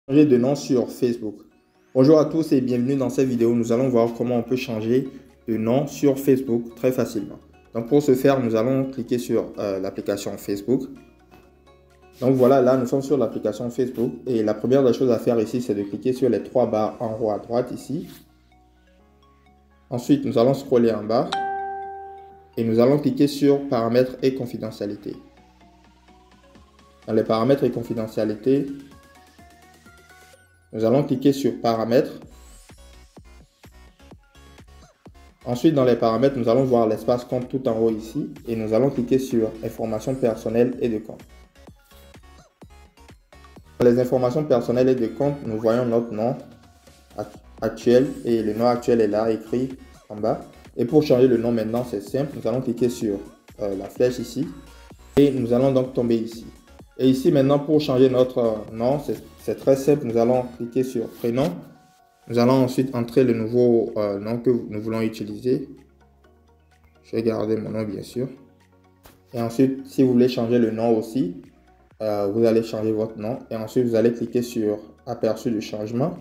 Changer de nom sur Facebook. Bonjour à tous et bienvenue dans cette vidéo. Nous allons voir comment on peut changer de nom sur Facebook très facilement. Donc pour ce faire, nous allons cliquer sur l'application Facebook. Donc voilà, là nous sommes sur l'application Facebook et la première des choses à faire ici, c'est de cliquer sur les trois barres en haut à droite ici. Ensuite, nous allons scroller en bas et nous allons cliquer sur paramètres et confidentialité. Dans les paramètres et confidentialité, nous allons cliquer sur paramètres. Ensuite, dans les paramètres, nous allons voir l'espace compte tout en haut ici et nous allons cliquer sur informations personnelles et de compte. Dans les informations personnelles et de compte, nous voyons notre nom actuel et le nom actuel est là écrit en bas. Et pour changer le nom maintenant, c'est simple, nous allons cliquer sur la flèche ici et nous allons donc tomber ici. Et ici maintenant, pour changer notre nom, c'est très simple, nous allons cliquer sur prénom. Nous allons ensuite entrer le nouveau nom que nous voulons utiliser. Je vais garder mon nom bien sûr. Et ensuite, si vous voulez changer le nom aussi, vous allez changer votre nom. Et ensuite, vous allez cliquer sur aperçu du changement.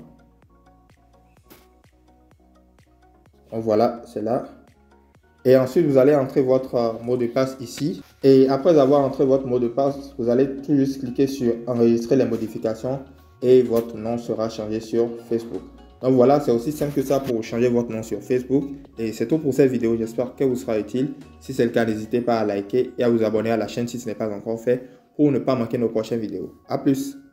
Donc voilà, c'est là. Et ensuite, vous allez entrer votre mot de passe ici. Et après avoir entré votre mot de passe, vous allez tout juste cliquer sur enregistrer les modifications et votre nom sera changé sur Facebook. Donc voilà, c'est aussi simple que ça pour changer votre nom sur Facebook. Et c'est tout pour cette vidéo. J'espère qu'elle vous sera utile. Si c'est le cas, n'hésitez pas à liker et à vous abonner à la chaîne si ce n'est pas encore fait pour ne pas manquer nos prochaines vidéos. A plus!